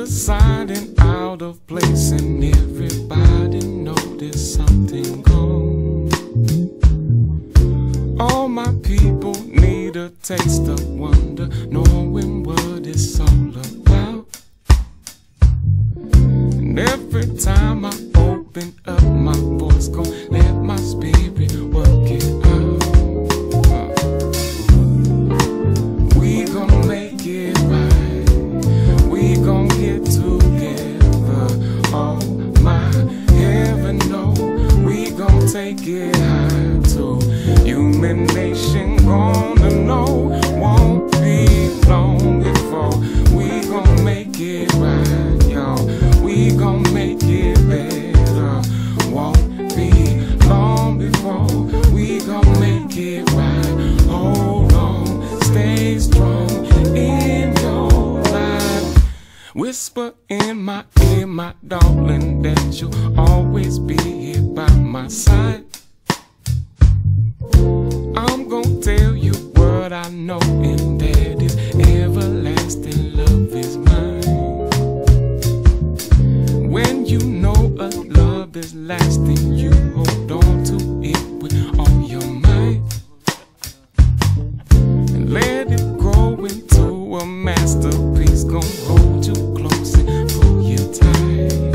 side and out of place, and everybody noticed something wrong. All my people need a taste of wonder, knowing what it's all about. And every time I open up my voice, gon' let my spirit work it out. We gon' make it right, we gon' get together. Oh my heaven, no, we gon' take it high too. Human nation gonna know, won't be long before we gon' make it right, y'all. We gon' make it better, won't be long before we gon' make it right. Hold on, stay strong in your life. Whisper in my ear, my darling, that you'll always be here by my side. I'm gonna tell you what I know, and that is everlasting love is mine. When you know a love is lasting, you hold on to it with all your might, and let it grow into a masterpiece. Gonna hold you close and pull you tight.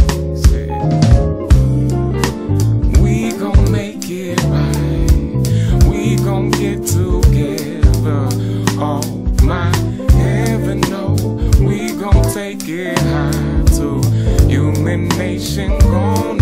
We gon' make it right, we gon' get together. Oh my heaven, no, we gon' take it high too. Human nation gonna